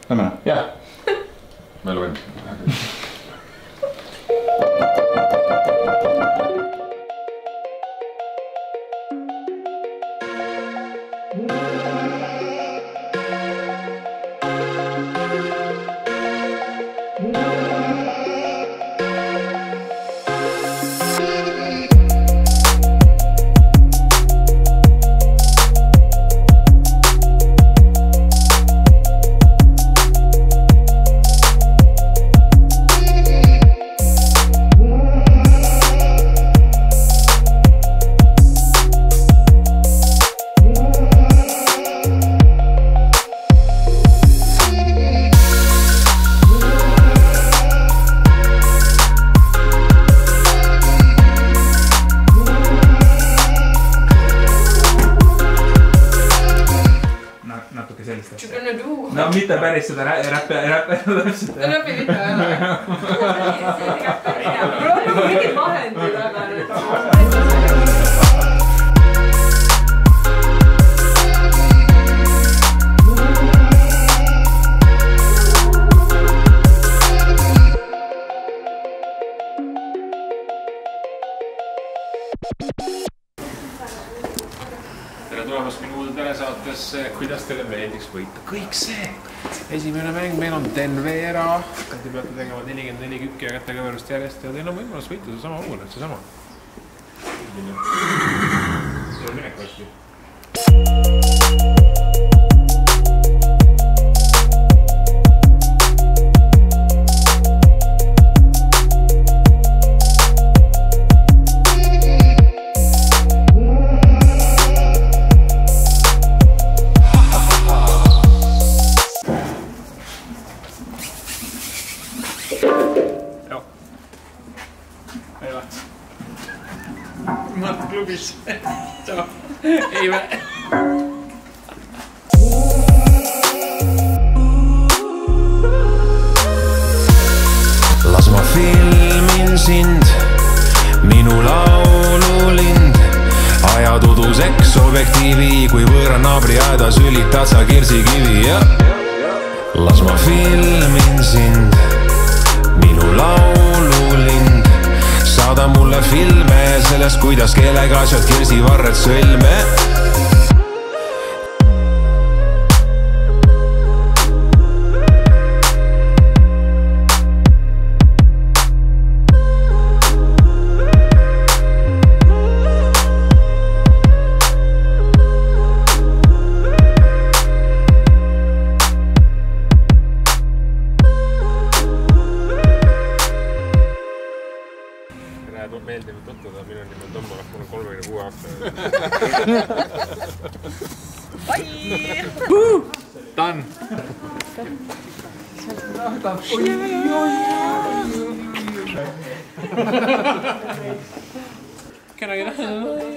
Lähme? Jah. Ma elu enne. No mitte päris seda räppi täpselt. No räppi mitte ära. Mul on nagu mingid vahendid, aga nüüd. Tere tulemast minu uude telesaatesse, kuidas teile meeldiks võita kõik see. Esimene mäng meil on Denvera. Te peate tegema 44 kükki ja kätekõverust järjest ja teil on võimalus võita see sama uue, see sama. See on minek varsti. Mart klubis. Tšau. Ei vä. Las ma filmin sind, minu laululind. Ajad uduseks objektiivi, kui võõra naabri aedas ülitad sa Kirsikivi, jah. Las ma filmin sind, minu laululind. Saada mulle filme sellest, kuidas keelega asjad kirsivarred sõlme. Meeldivad tutvuda, minu nimi on Tommo, mul on 36 aastane. Bye! Done! Can I get a...